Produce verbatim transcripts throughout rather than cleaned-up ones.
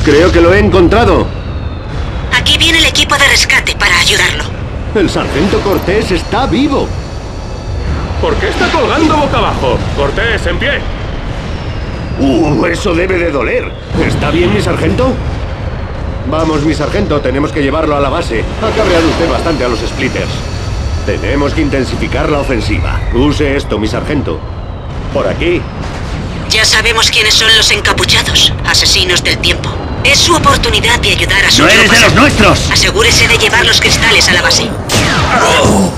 Creo que lo he encontrado. Aquí viene el equipo de rescate para ayudarlo. El sargento Cortés está vivo. ¿Por qué está colgando boca abajo? Cortés, en pie. Uh, eso debe de doler. ¿Está bien, mi sargento? Vamos, mi sargento, tenemos que llevarlo a la base. Ha cabreado usted bastante a los Splitters. Tenemos que intensificar la ofensiva. Use esto, mi sargento. Por aquí. Ya sabemos quiénes son los encapuchados, asesinos del tiempo. Es su oportunidad de ayudar a sus ¡No eres de los nuestros! Asegúrese de llevar los cristales a la base. Oh.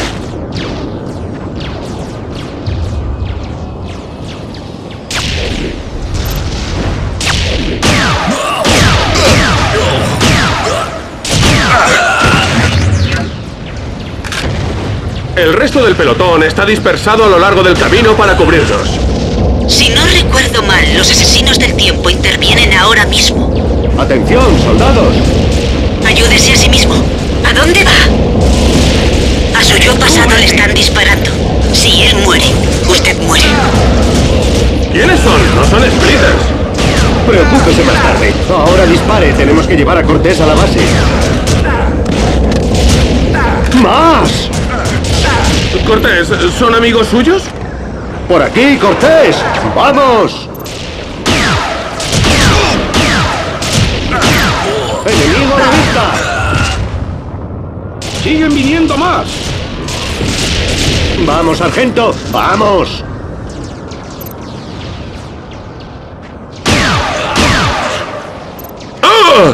El resto del pelotón está dispersado a lo largo del camino para cubrirnos. Si no recuerdo mal, los asesinos del tiempo intervienen ahora mismo. ¡Atención, soldados! Ayúdese a sí mismo. ¿A dónde va? A su yo pasado le están disparando. Si él muere, usted muere. ¿Quiénes son? No son Splitters. Preocúpese más tarde. Ahora dispare. Tenemos que llevar a Cortés a la base. ¡Más! Cortés, ¿son amigos suyos? ¡Por aquí, Cortés! ¡Vamos! ¡Enemigo a la vista! ¡Siguen viniendo más! ¡Vamos, sargento! ¡Vamos! ¡Ah!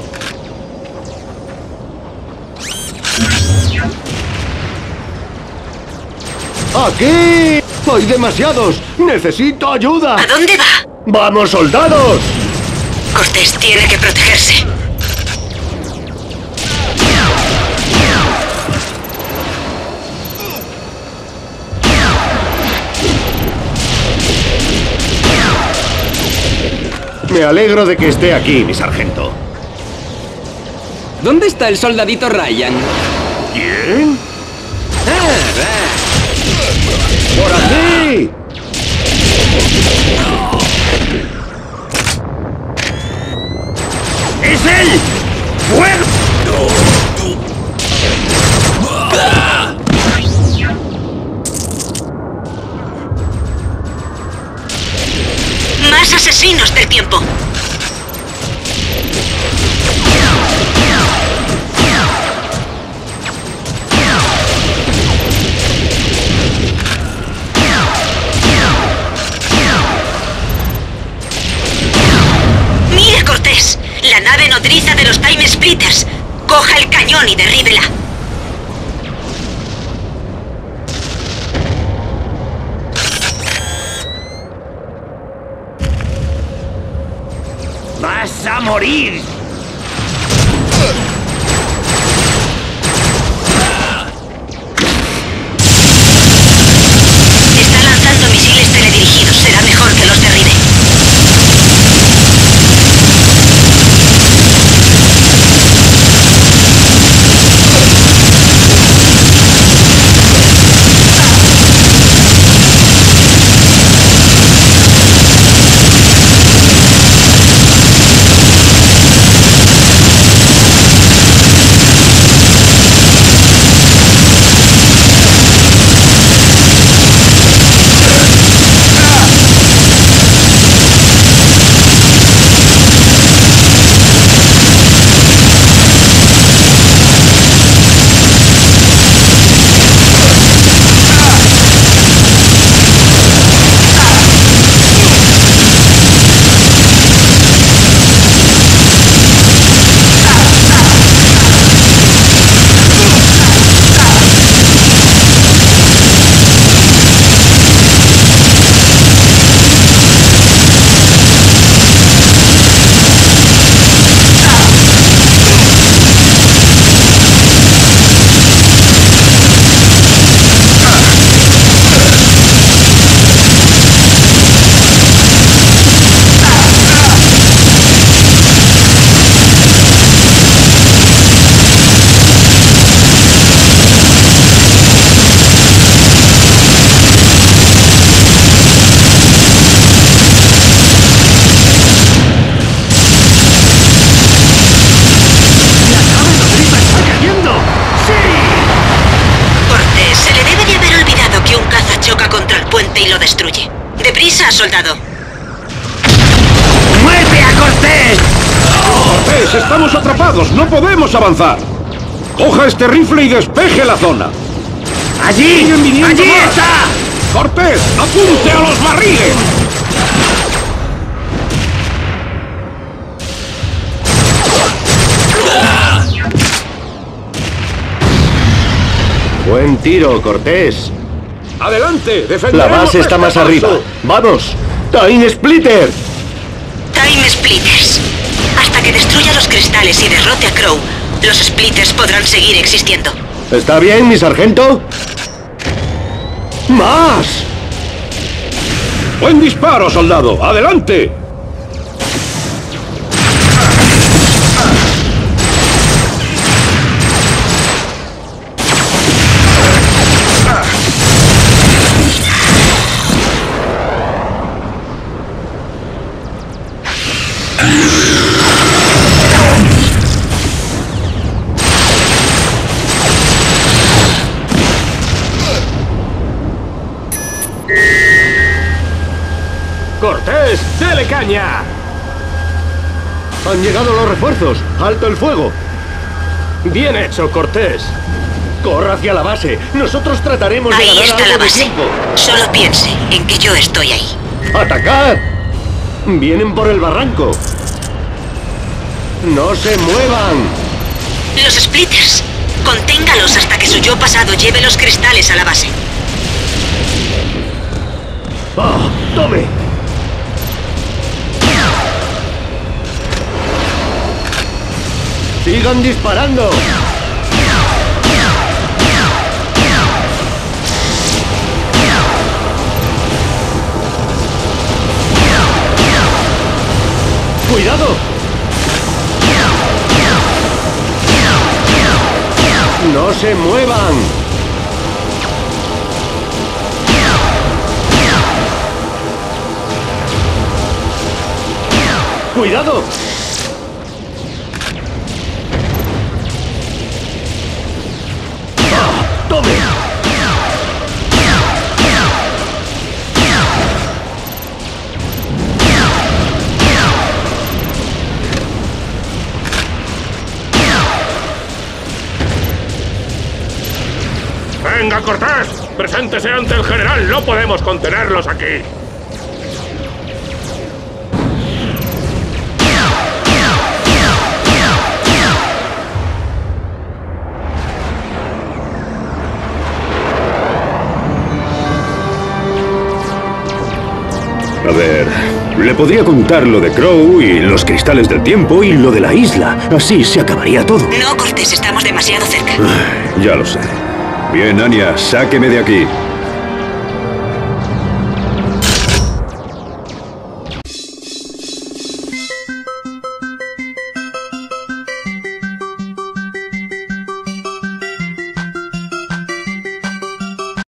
¡Aquí! ¡Hay demasiados! ¡Necesito ayuda! ¿A dónde va? ¡Vamos, soldados! Cortés tiene que protegerse. Me alegro de que esté aquí, mi sargento. ¿Dónde está el soldadito Ryan? ¿Quién? Ah, ah. ¡Por aquí! ¡Es él! ¡Fuego! Más asesinos del tiempo. ¡Mire, Cortés! La nave nodriza de los Time Splitters. Coja el cañón y derríbela. ¡Vas a morir! Está lanzando misiles teledirigidos. Será mejor que los derribe. está, soldado? ¡Muerte a Cortés! Cortés, estamos atrapados, no podemos avanzar. Coja este rifle y despeje la zona. ¡Allí! ¡Siguen viniendo ¡Allí más! está! Cortés, apunte a los barriles. Buen tiro, Cortés. Adelante, La defenderemos base está este más paso. arriba. ¡Vamos! ¡Time Splitter! Time Splitters. Hasta que destruya los cristales y derrote a Crow, los Splitters podrán seguir existiendo. ¿Está bien, mi sargento? ¡Más! Buen disparo, soldado. Adelante. ¡Cortés, dele caña! Han llegado los refuerzos. ¡Alto el fuego! Bien hecho, Cortés. ¡Corra hacia la base! Nosotros trataremos de Ahí ganar está algo la de base. tiempo. Solo piense en que yo estoy ahí. ¡Atacad! Vienen por el barranco. ¡No se muevan! Los Splitters. Conténgalos hasta que su yo pasado lleve los cristales a la base. ¡Ah! ¡Tome! ¡Sigan disparando! ¡Cuidado! ¡No se muevan! ¡Cuidado! ¡Ah! ¡Tome! ¡Venga, Cortés! ¡Preséntese ante el general! ¡No podemos contenerlos aquí! A ver, le podría contar lo de Crow y los cristales del tiempo y lo de la isla. Así se acabaría todo. No, Cortés, estamos demasiado cerca. Ya lo sé. Bien, Anya, sáqueme de aquí.